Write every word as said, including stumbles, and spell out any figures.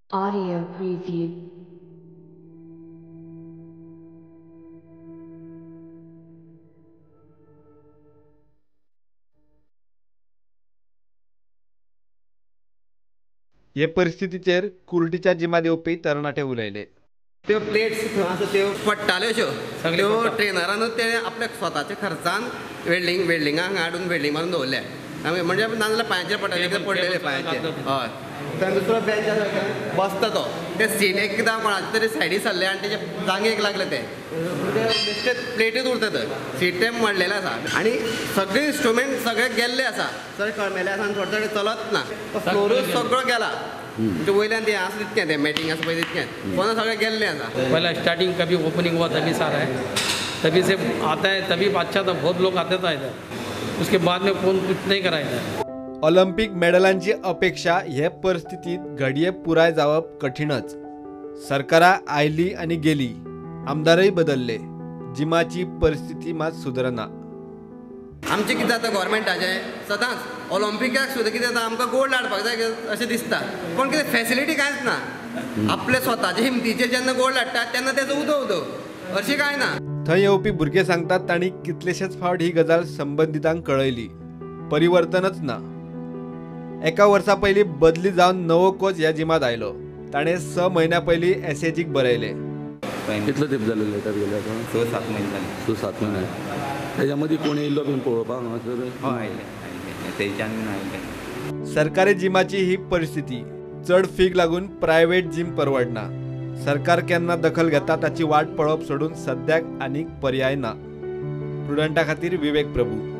Audio preview. हे परिस्थितीचेर कुर्टीच्या जिमात येवपी तरणाटे उलयले। त्यो प्लेट्स आसा त्यो पडटाल्यो अश्यो त्यो ट्रेनरानूच ते आपल्या स्वताच्या खर्चान वेल्डिंग वेल्डिंगाक हाडून वेल्डिंग मारून दवरल्या आमी म्हणजे नाजाल्यार पांयाचेर पडटाले कितें पडलेले पांयाचेर हय थंय दुसरो बेंच आसा बसता तो ते सीट एकदां कोणाचे तरी सायडीक सरले आनी तेजे जांगेक लागले ते म्हणजे बेश्टे प्लेटीच उरता थंय सीट ते मोडलेले आसा आनी सगळे इंस्ट्रुमेंट सगळे गेल्ले आसा सगळे कळमेले आसा आनी थोडे थोडे चलत ना तो फ्लोरूच सगळो गेला म्हणजे वयल्यान ते आसा तितकें तें मॅटींग आसा पळय तितकें कोणा सगळें गेल्लें आसा पहला स्टार्टिंग कभी ओपनिंग हुआ तभी सारा है तभी से आता है तभी अच्छा था बहुत लोग आते था इधर उसके बाद में कौन कुछ नहीं करा इधर। ऑलिम्पिक मेडलांची अपेक्षा हे परिस्थितीत घडये पुराय जावप कठीणच। सरकारा आयली आनी गेली, आमदारय बदलले, जिमाची परिस्थिती मात सुदरना। आमचें कितें जाता गोवोरमेंटाचें सदांच ऑलिम्पिकाक सुद्दां कितें जाता आमकां गोल्ड हाडपाक जाय अशें दिसता पूण कितें फॅसिलिटी कांयच ना आपले स्वताचे हिमतीचे जेन्ना गोल्ड हाडटात तेन्ना तेजो उदो उदो अशें कांय ना। थंय येवपी भुरगे सांगतात तांणी कितलेशेच फावट ही गजाल संबंधितांक कळयली, परिवर्तनच ना। एका वर्सा पयलीं बदली जावन नवो कोच ह्या जिमात आयलो, ताणें स म्हयन्या पयलीं एसएजीक बरयले। कितलो तेंप जालो लेटर गेल्या स सात म्हयने जाले स सात म्हयने तेच्या मदीं कोण येयल्लो बीन पळोवपाक हांगासर हय आयले तेच्यान बीन आयले। सरकारी जिमाची ही परिस्थिती, चड फीक लागून प्रायव्हेट जिम परवडना। सरकार केन्ना दखल घेता ताची वाट पळोवप सोडून सद्याक आनीक पर्याय ना। प्रुडंटा खातीर विवेक प्रभू।